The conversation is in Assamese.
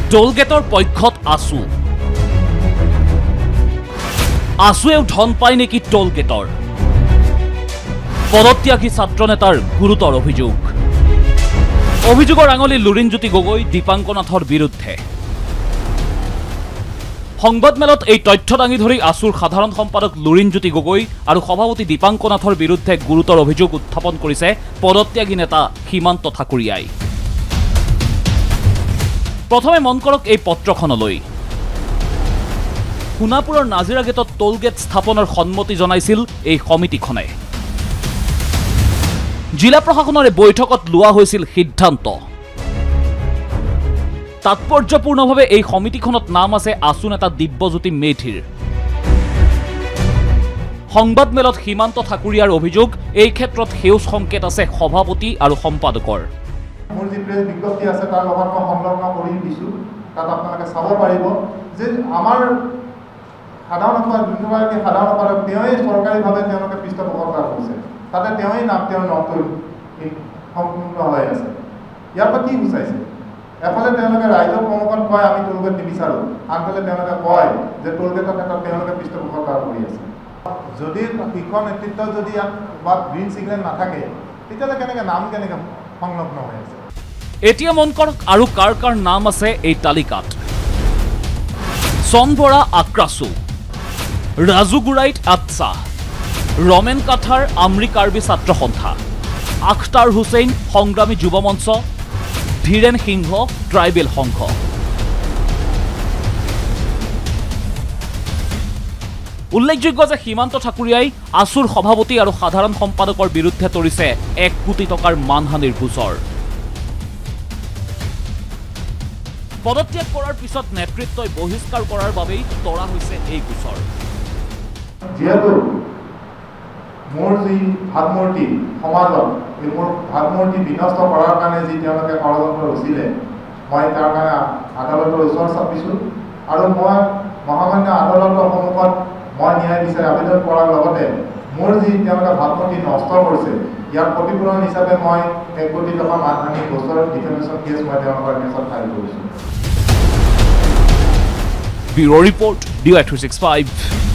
টোলগেটৰ পক্ষত আছুৱেও ধন পায় নেকি টোলগেটৰ? পদত্যাগী ছাত্ৰ নেতাৰ গুৰুতৰ অভিযোগৰ আঙুলি লুৰিণজ্যোতি গগৈ, দীপাংকনাথৰ বিৰুদ্ধে। সংবাদমেলত এই তথ্য দাঙি ধৰি আছুৰ সাধাৰণ সম্পাদক লুৰিণজ্যোতি গগৈ আৰু সভাপতি দীপাংকনাথৰ বিৰুদ্ধে গুৰুতৰ অভিযোগ উত্থাপন কৰিছে পদত্যাগী নেতা সীমান্ত ঠাকুৰীয়াই। প্ৰথমে মন কৰক এই পত্ৰখনলৈ। সোণাপুৰৰ নাজিৰা গেটত টোলগেট স্থাপনৰ সন্মতি জনাইছিল এই সমিতিখনে। জিলা প্ৰশাসনৰে বৈঠকত লোৱা হৈছিল সিদ্ধান্ত। তাৎপৰ্যপূৰ্ণভাৱে এই সমিতিখনত নাম আছে আছু নেতা দিব্যজ্যোতি মেধিৰ। সংবাদমেলত সীমান্ত ঠাকুৰীয়াৰ অভিযোগ, এই ক্ষেত্ৰত সেউজ সংকেত আছে সভাপতি আৰু সম্পাদকৰ। মোৰ যি প্ৰেছ বিজ্ঞপ্তি আছে তাৰ লগত মই সংলগ্ন কৰি দিছোঁ, তাত আপোনালোকে চাব পাৰিব যে আমাৰ সাধাৰণ সম্পাদক তেওঁৱেই চৰকাৰীভাৱে তেওঁলোকে পৃষ্ঠপোষকতা কৰিছে। তাতে তেওঁৱেই তেওঁৰ নামটো সম্পূৰ্ণ হৈ আছে। ইয়াৰ পৰা কি বুজাইছে? এফালে তেওঁলোকে ৰাইজৰ সন্মুখত কয় আমি টোলগেট নিবিচাৰোঁ, আনফালে তেওঁলোকে কয় যে টোলগেটৰ ক্ষেত্ৰত তেওঁলোকে পৃষ্ঠপোষকতা কৰি আছে। যদি শীৰ্ষ নেতৃত্ব যদি ইয়াত বা গ্ৰীণ ছিগনেল নাথাকে, তেতিয়াহ'লে নাম কেনেকৈ সংলগ্ন হৈ আছে? এতিয়া মন কৰক আৰু কাৰ কাৰ নাম আছে এই তালিকাত। চন বৰা আক্ৰাছু, ৰাজু গুৰাইট আটছা, ৰমেন কাঠাৰ আমৰি কাৰ্বি ছাত্ৰ সন্থা, আখতাৰ হুছেইন সংগ্ৰামী যুৱ মঞ্চ, ধীৰেন সিংহ ট্ৰাইবেল সংঘ। উল্লেখযোগ্য যে সীমান্ত ঠাকুৰীয়াই আছুৰ সভাপতি আৰু সাধাৰণ সম্পাদকৰ বিৰুদ্ধে তৰিছে 1 কোটি টকাৰ মানহানিৰ গোচৰ। পদত্যাগ কৰাৰ পিছত নেতৃত্বই বহিষ্কাৰ কৰাৰ বাবেই তৰা হৈছে এই গোচৰ। যিহেতু মোৰ যি ভাৱমূৰ্তি সমাজত, এই মোৰ ভাৱমূৰ্তি বিনষ্ট কৰাৰ কাৰণে যি তেওঁলোকে ষড়যন্ত্ৰ ৰচিলে, মই তাৰ কাৰণে আদালতৰ ওচৰ চাপিছোঁ আৰু মই মহামান্য আদালতৰ সন্মুখত মই ন্যায় বিচাৰি আবেদন কৰাৰ লগতে মোৰ যি তেওঁলোকে ভাৱমূৰ্তি নষ্ট কৰিছে, ইয়াৰ ক্ষতিপূৰণ হিচাপে মই 1 কোটি টকা মানহানি গোচৰ ডিফেমেশ্যন কেছ মই তেওঁলোকৰ কেছত ফাইল কৰিছোঁ। Bureau' report, DY365।